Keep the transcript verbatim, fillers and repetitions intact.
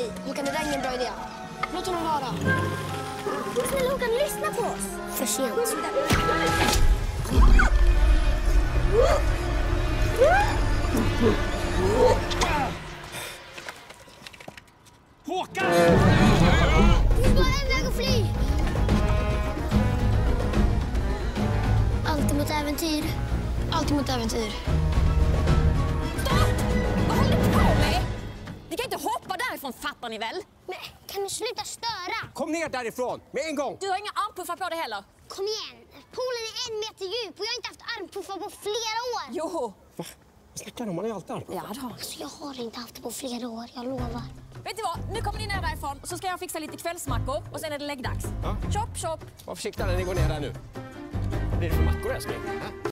Okej, Håkan, det där är ingen bra idé. Låt honom vara. Snälla Håkan, lyssna på oss. För sent. Håkan! Det finns bara en väg att fly. Alltid mot äventyr. Alltid mot äventyr. Stopp! Vad håller ni på med? Ni kan inte hoppa därifrån, fattar ni väl? Men kan du sluta störa? Kom ner därifrån, med en gång! Du har inga armpuffar på dig heller. Kom igen. Poolen är en meter djup och jag har inte haft armpuffar på flera år. Jo. Va? Vad snackar du om? Man har ju alltid armpuffar. Ja, då. Alltså, jag har inte haft det på flera år, jag lovar. Vet du vad? Nu kommer ni ner därifrån så ska jag fixa lite kvällsmackor och sen är det läggdags. Ja. Chop, chop. Var försiktiga när ni går ner där nu. Vad blir det för mackor, älskling?